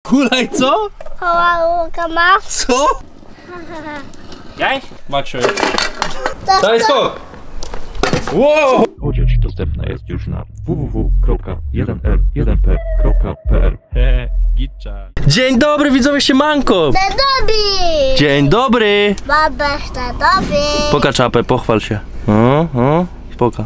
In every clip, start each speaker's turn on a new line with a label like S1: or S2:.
S1: Hulaj co?
S2: Hulajnogę masz?
S1: Co? Jaj? Maksio. Daj skok! Wow!
S3: Odzież dostępna jest już na www.1l1p.pl.
S1: Gitcza. Dzień dobry widzowie, siemanko!
S2: Dzień dobry!
S1: Dzień dobry!
S2: Baba, dzień dobry!
S1: Poka czapę, pochwal się. Poka.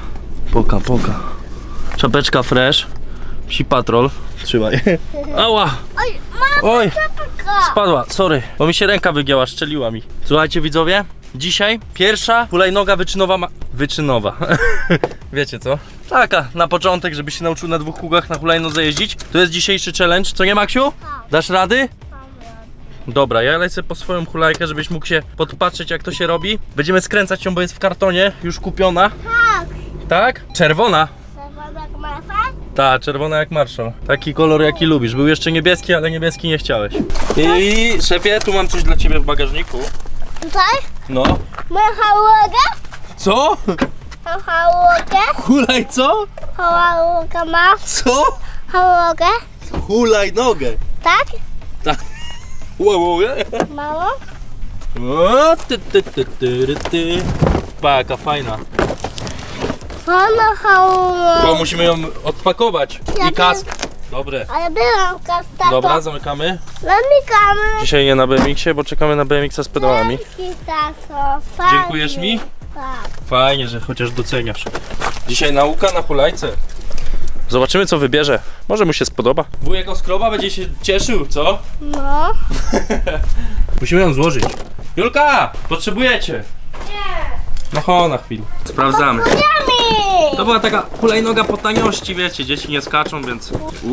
S1: Czapeczka fresh. Psi patrol. Trzymaj. Ała!
S2: Oj, mama,
S1: Oj!
S2: czapka!
S1: Spadła, sorry, bo mi się ręka wygięła, szczeliła mi. Słuchajcie widzowie, dzisiaj pierwsza hulajnoga wyczynowa. Wiecie co? Taka, na początek, żeby się nauczył na 2 kółkach na hulajnodze jeździć. To jest dzisiejszy challenge, co nie, Maksiu? Dasz rady? Dobra, ja lecę po swoją hulajkę, żebyś mógł się podpatrzeć, jak to się robi. Będziemy skręcać ją, bo jest w kartonie, już kupiona.
S2: Tak!
S1: Tak? Czerwona.
S2: Czerwonego masa?
S1: Ta, czerwona jak Marshall. Taki kolor, jaki lubisz. Był jeszcze niebieski, ale niebieski nie chciałeś. I szefie, tu mam coś dla ciebie w bagażniku.
S2: Tutaj?
S1: No.
S2: Mam hałogę?
S1: Co?
S2: Mam hałogę?
S1: Hulaj co?
S2: Hałogę masz?
S1: Co?
S2: Hałogę?
S1: Hulaj nogę.
S2: Tak?
S1: Tak. Wow.
S2: Mało?
S1: O, ty. Pa, jaka fajna.
S2: Mam hałogę.
S1: Bo musimy ją odpakować.
S2: Ja
S1: I kask. Dobre.
S2: Ale byłam kasta.
S1: Dobra, zamykamy.
S2: Zamykamy.
S1: Dzisiaj nie na BMX-ie, bo czekamy na BMX-a z pedałami. Dziękujesz mi?
S2: Tak.
S1: Fajnie, że chociaż doceniasz. Dzisiaj nauka na hulajce. Zobaczymy, co wybierze. Może mu się spodoba. Wujek Oskroba będzie się cieszył, co?
S2: No.
S1: Musimy ją złożyć. Julka! Potrzebujecie?
S2: Nie.
S1: No ho, na chwilę. Sprawdzamy.
S2: Jamy.
S1: To była taka hulajnoga po taniości, wiecie, dzieci nie skaczą, więc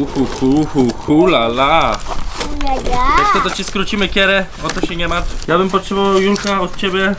S1: hulala. Jak to ci skrócimy kierę, o to się nie martw. Ja bym potrzebował, Julka, od ciebie.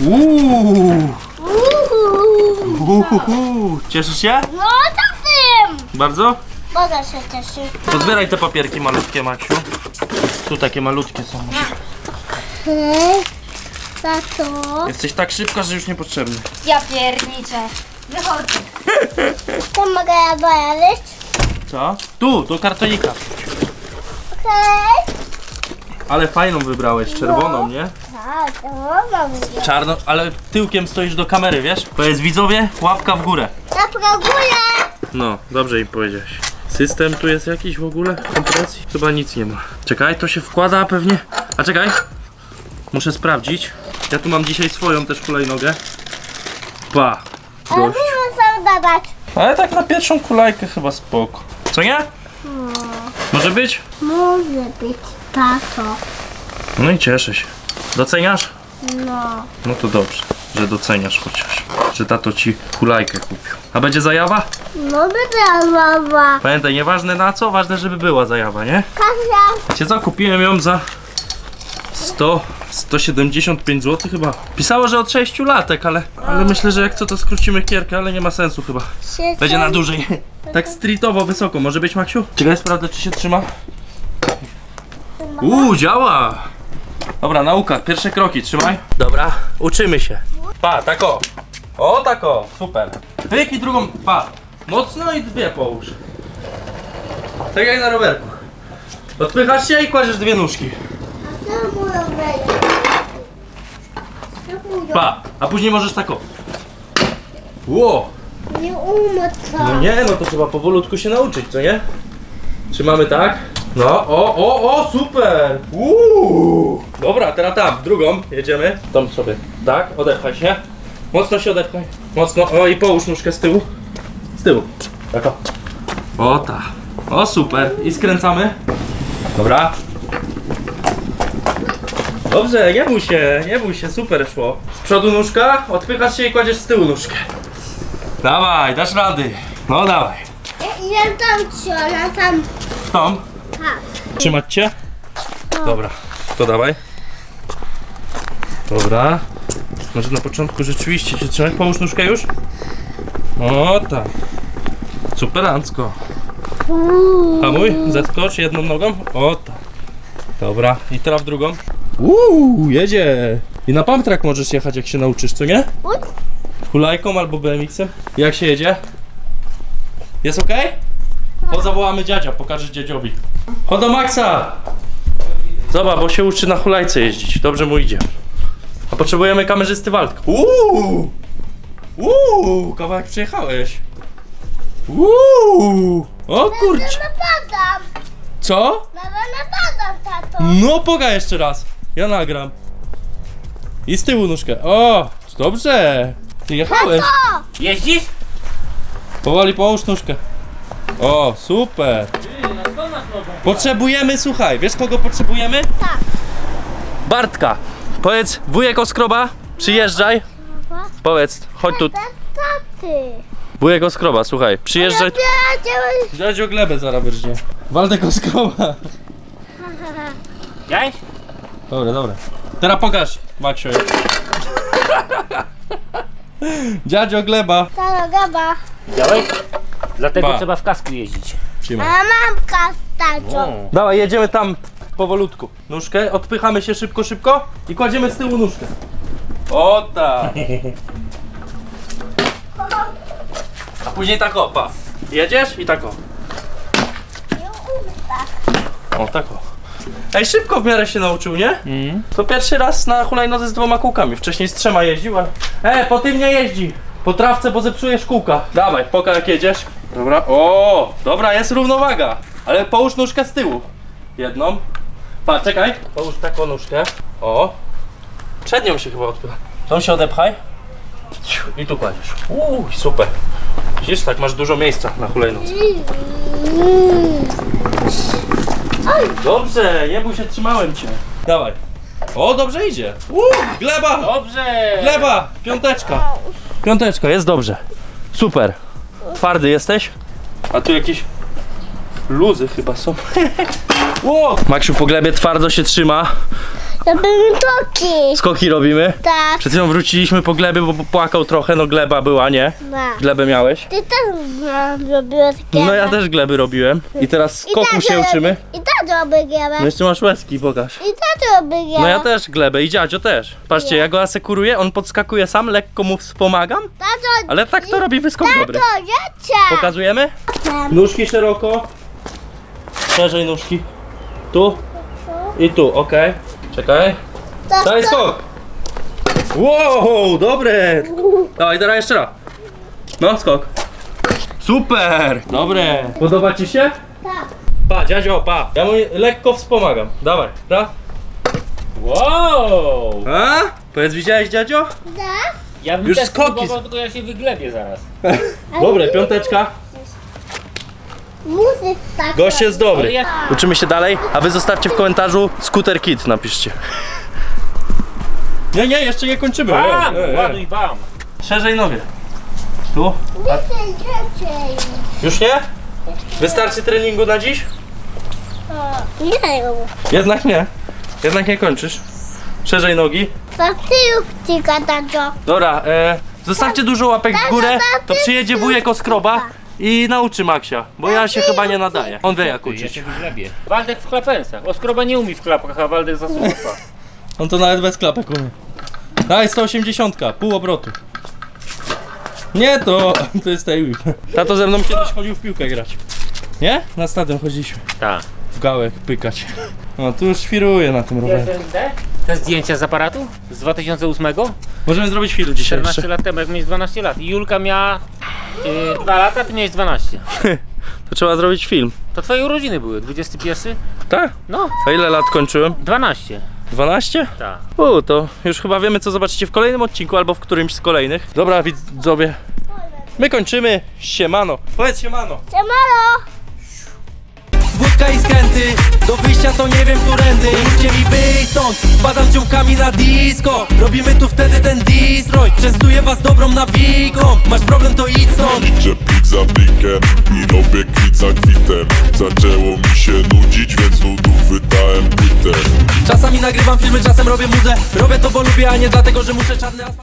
S1: Cieszysz się?
S2: No to tym.
S1: Bardzo?
S2: Bardzo się cieszę.
S1: Pozbieraj te papierki malutkie, Maksiu. Tu takie malutkie są.
S2: Hej. Tato.
S1: Jesteś tak szybka, że już niepotrzebny.
S2: Ja pierniczę. Wychodzę. To mogę ja dojechać?
S1: Co? Tu, do kartonika.
S2: Okej.
S1: Ale fajną wybrałeś, czerwoną, nie?
S2: Tak, to mogę wyjść.
S1: Czarno, ale tyłkiem stoisz do kamery, wiesz? To jest, widzowie, łapka w górę.
S2: Ja próbuję.
S1: No, dobrze im powiedziałeś. System tu jest jakiś w ogóle? Kompresji? Chyba nic nie ma. Czekaj, to się wkłada pewnie. A czekaj. Muszę sprawdzić. Ja tu mam dzisiaj swoją też hulajnogę. Pa.
S2: Ale
S1: Gość.
S2: musimy sam dawać.
S1: Ale tak na pierwszą hulajkę chyba spoko. Co nie? Może być?
S2: Może być tato.
S1: No i cieszę się. Doceniasz?
S2: No.
S1: No to dobrze, że doceniasz chociaż. Że tato ci hulajkę kupił. A będzie zajawa?
S2: No będzie mama.
S1: Pamiętaj, nieważne na co, ważne żeby była zajawa, nie?
S2: Kasia.
S1: Wiecie co? Kupiłem ją za 175 zł chyba. Pisało, że od 6 latek, ale myślę, że jak co to skrócimy kierkę, ale nie ma sensu chyba. Będzie na dłużej. Tak streetowo wysoko. Może być, Maksiu? Czekaj, sprawdzę, czy się trzyma. Działa! Dobra, nauka. Pierwsze kroki, trzymaj. Dobra, uczymy się. Pa, tako. O, tako. Super. Pyk i drugą, pa. Mocno i 2 połóż. Tak jak na rowerku. Odpychasz się i kładziesz 2 nóżki. Pa, a później możesz tak o. Ło!
S2: Nie umiem co.
S1: No nie, no to trzeba powolutku się nauczyć, co nie? Trzymamy tak. No, o, super! Dobra, teraz tam, w drugą jedziemy. Tam sobie, tak, odepchaj się. Mocno się odepchaj. Mocno, o i połóż nóżkę z tyłu. Z tyłu, tak o. Tak. O, super. I skręcamy. Dobra. Dobrze, nie bój się, super szło. Z przodu nóżka, odpychasz się i kładziesz z tyłu nóżkę. Dawaj, dasz rady. No dawaj.
S2: Ja tam ciona, tam.
S1: W tą.
S2: Tak.
S1: Trzymać cię? Dobra, to dawaj. Dobra. Może na początku rzeczywiście się trzymać. Połóż nóżkę już. O tak. Superancko. Hamuj, zeskocz jedną nogą. O tak. Dobra, i teraz w drugą. Jedzie. I na pump track możesz jechać, jak się nauczysz, co nie? Hulajką albo BMX-em. Jak się jedzie? Jest ok? Chodź, zawołamy dziadzia, pokażesz dziadziowi. Chodź do Maxa! Zobacz, bo się uczy na hulajce jeździć, dobrze mu idzie. A potrzebujemy kamerzysty Waldka. Kawałek przyjechałeś. O kurczę.
S2: Napadam.
S1: Co?
S2: Napadam, tato.
S1: No poga jeszcze raz. Ja nagram. I z tyłu nóżkę. O, dobrze. Ty jechałeś.
S4: Jeździsz?
S1: Powoli połóż nóżkę. O, super. Potrzebujemy, słuchaj, wiesz kogo potrzebujemy?
S2: Tak.
S1: Bartka. Powiedz, wujek Oskroba, przyjeżdżaj. Powiedz, chodź tu.
S2: Taty.
S1: Wujek Oskroba, słuchaj, przyjeżdżaj. Dziadzio glebę zaraz wyrżnie. Waldek Oskroba.
S4: Widziałeś?
S1: Dobra. Teraz pokaż, Maksio. Dziadzio gleba.
S2: Tato, gaba.
S4: Widziałeś? Dlatego
S1: Ba.
S4: trzeba w kasku jeździć.
S1: Trzymaj.
S2: A mamka, tato.
S1: Dawaj, jedziemy tam powolutku. Nóżkę, odpychamy się szybko i kładziemy z tyłu nóżkę. O tak. A później tak o, pa. Jedziesz i tak o. O tak o. Ej, szybko w miarę się nauczył, nie? To pierwszy raz na hulajnodze z 2 kółkami. Wcześniej z 3 jeździł, ale... po tym nie jeździ. Po trawce, bo zepsujesz kółka. Dawaj, pokaż jak jedziesz. Dobra, o, dobra, jest równowaga. Ale połóż nóżkę z tyłu. Jedną. Pa, czekaj. Połóż taką nóżkę. O. Przednią się chyba odpycha. Tą się odepchaj. I tu kładziesz. Super. Widzisz, tak masz dużo miejsca na hulajnodze. Dobrze, nie bój się, trzymałem cię. Dawaj. O, dobrze idzie. Gleba!
S4: Dobrze!
S1: Gleba! Piąteczka, jest dobrze. Super. Twardy jesteś? A tu jakieś luzy chyba są. Maksiu, po glebie twardo się trzyma.
S2: Robimy toki.
S1: Skoki robimy.
S2: Tak.
S1: Przed chwilą wróciliśmy po gleby, bo płakał trochę. No gleba była, nie?
S2: Tak.
S1: Glebę miałeś.
S2: Ty też robiłeś gierę.
S1: No ja też gleby robiłem. I teraz skoku się uczymy.
S2: I tato robi gierę.
S1: No jeszcze masz łezki, pokaż.
S2: I tato robi gierę.
S1: No ja też glebę i dziadzio też. Patrzcie, ja go asekuruję, on podskakuje sam, lekko mu wspomagam.
S2: Tato,
S1: Ale tak to robi wyskok dobry.
S2: tato, dziecię.
S1: Pokazujemy? Nóżki szeroko. Szerzej nóżki. Tu i tu, ok. Czekaj. Daj skok. Wow, dobre. Dawaj, teraz jeszcze raz. No, skok. Super, dobre. Podoba ci się?
S2: Tak.
S1: Pa, dziadzio, pa. Ja mu lekko wspomagam. Dawaj, raz.
S4: Wow!
S1: A? Powiedz, widziałeś, dziadzio?
S2: Tak.
S4: Ja bym
S1: Już
S4: też
S1: skoki
S4: próbował, tylko ja się wyglebię zaraz.
S1: Dobre, piąteczka.
S2: Muzyk tak.
S1: Gość jest dobry.
S4: Ale ja...
S1: Uczymy się dalej, a wy zostawcie w komentarzu Scooter Kid, napiszcie. Nie, jeszcze nie kończymy.
S4: Bam! Ładuj bam!
S1: Szerzej nogę. Tu.
S2: Dziecię.
S1: Już nie? Wystarczy treningu na dziś?
S2: Nie rób.
S1: Jednak nie. Jednak nie kończysz. Szerzej nogi.
S2: Faktycznie, tato.
S1: Dobra, zostawcie dużo łapek w górę, to przyjedzie wujek Oskroba i nauczy Maksia, bo ja się chyba nie nadaję. On wie jak
S4: Ja
S1: uczyć.
S4: się wyglebię. Waldek w klapensach. Oskroba nie umie w klapkach, a Waldek zasuwa.
S1: On to nawet bez klapek umie. Daj 180, pół obrotu. Nie, to jest tej whip. Tato ze mną kiedyś chodził w piłkę grać. Nie? Na stadion chodziliśmy.
S4: Tak.
S1: W gałek pykać. No tu już świruję na tym rowerze.
S4: Te zdjęcia z aparatu? Z 2008?
S1: Możemy zrobić film dzisiaj
S4: 14
S1: jeszcze.
S4: lat temu, jak miałeś 12 lat. I Julka miała 2 lata, ty miałeś 12.
S1: To trzeba zrobić film.
S4: To twoje urodziny były, 21?
S1: Tak?
S4: No,
S1: A ile lat kończyłem?
S4: 12.
S1: 12?
S4: Tak.
S1: To już chyba wiemy, co zobaczycie w kolejnym odcinku albo w którymś z kolejnych. Dobra, widzowie. My kończymy. Siemano. Powiedz siemano.
S2: Siemano.
S1: Wódka i skręty, do wyjścia to nie wiem którędy. Mówcie mi wyjść stąd, wpadam ziomkami na disco. Robimy tu wtedy ten destroy. Częstuję was dobrą nawiką. Masz problem to idź stąd.
S5: Liczę plik za plikiem i robię kwit za kwitem. Zaczęło mi się nudzić, więc nudów wydałem płytę.
S1: Czasami nagrywam filmy, czasem robię muzę. Robię to bo lubię, a nie dlatego, że muszę czarny asfalt.